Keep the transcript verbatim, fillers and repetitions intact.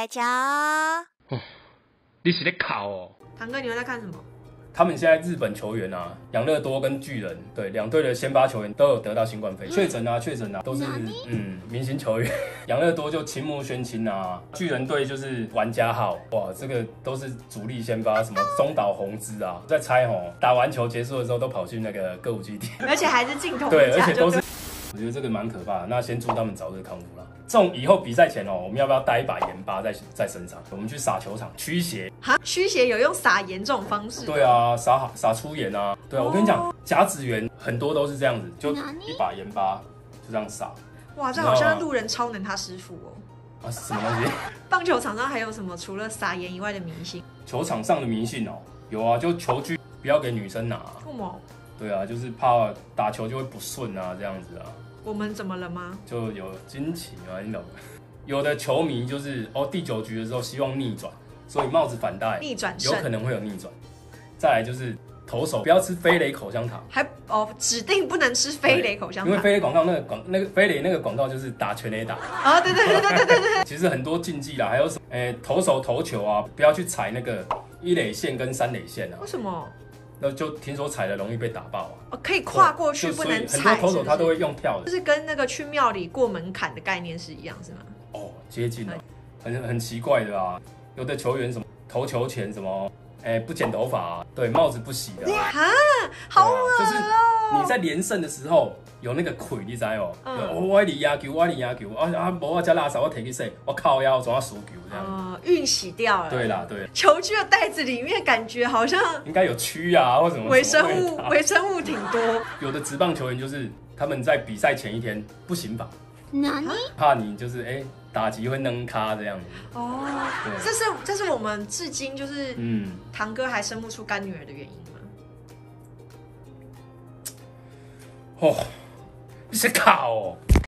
月球。 你是在考哦？ 堂哥，你们在看什么？ 他们现在日本球员啊，养乐多跟巨人，对两队的先发球员都有得到新冠肺炎确诊啊，确诊啊，都是嗯明星球员。养乐多就青木宣亲啊，巨人队就是玩家号，哇，这个都是主力先发，什么中岛宏之啊，在猜吼，打完球结束的时候都跑去那个歌舞伎町， 而且还是镜头对，而且都是。我觉得这个蛮可怕的，那先祝他们早日康复啦。这种以后比赛前哦，我们要不要带一把盐巴在在身上？我们去撒球场驱邪。 哈，驱邪有用撒盐这种方式？ 对啊，撒撒出盐啊。对啊，我跟你讲，甲子园很多都是这样子，就一把盐巴就这样撒。 哇，这好像路人超能他师傅哦。 啊，什么东西？ 棒球场上还有什么除了撒盐以外的迷信？ 球场上的迷信哦，有啊，就球具不要给女生拿。 为什么？ 对啊，就是怕打球就会不顺啊，这样子啊。 我们怎么了吗？ 就有惊奇嘛，你懂吗？有的球迷就是哦，第九局的时候希望逆转，所以帽子反戴， 逆转有可能会有逆转。再来就是投手不要吃飞雷口香糖， 还哦指定不能吃飞雷口香糖， 因为飞雷广告那个广那个飞雷那个广告就是打全垒打啊，对对对对对对对。 其实很多禁忌啦，还有什么？诶、欸，投手投球啊，不要去踩那个一垒线跟三垒线啊。 为什么？ 那就听说踩了容易被打爆啊！ 哦，可以跨过去，不能踩。 很多投手他都会用跳的， 就是跟那个去庙里过门槛的概念是一样，是吗？ 哦，接近了，很很奇怪的啊。有的球员什么投球前什么，哎、欸，不剪头发、啊，对，帽子不洗的、啊。 哈，好恶哦、 啊！就是你在连胜的时候有那个亏，你知哦？嗯、我离压球，我离压球，啊啊，无我加拉手，我提去洗，我靠腰，我总要输球这样。 哦，运洗掉了。 对啦，对。 球具的袋子里面感觉好像应该有蛆啊，或什么微生物，微生物挺多。 有的职棒球员就是他们在比赛前一天不行法，怕你就是哎、欸、打击会扔咖这样子。哦， 这是这是我们至今就是嗯堂哥还生不出干女儿的原因吗？ 哦，你是卡哦。